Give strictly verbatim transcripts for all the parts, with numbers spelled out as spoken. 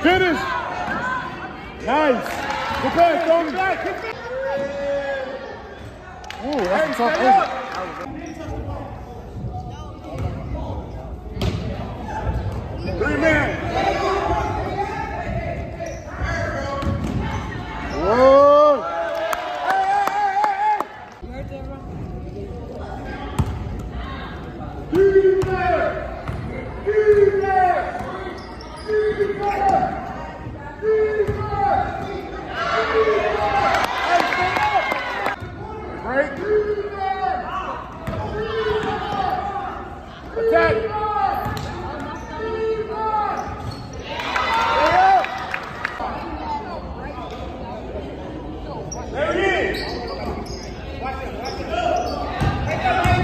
Finish. Nice. Good pass, Tony. Ooh, that's a tough play. Three man. Whoa. Hey, hey, hey, hey. He's there. He's there. He's there. He's there. Break. Attack. There he is. Watch it, watch it. Take that right.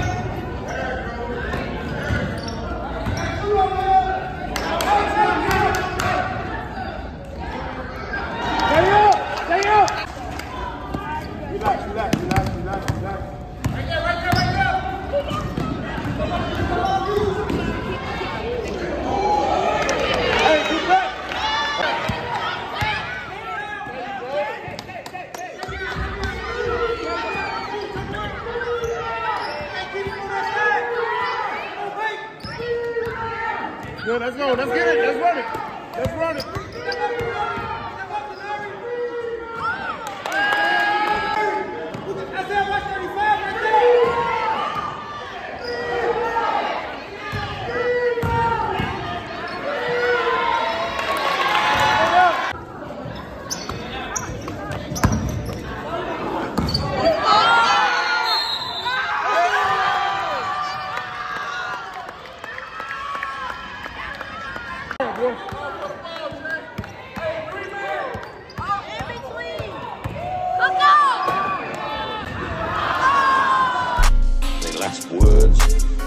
Stay up, stay up. Relax, relax, relax, relax, relax. Right there, right there, right there. Hey, get back. Good, let's go, let's get it, let's run it. Let's run it. Last words.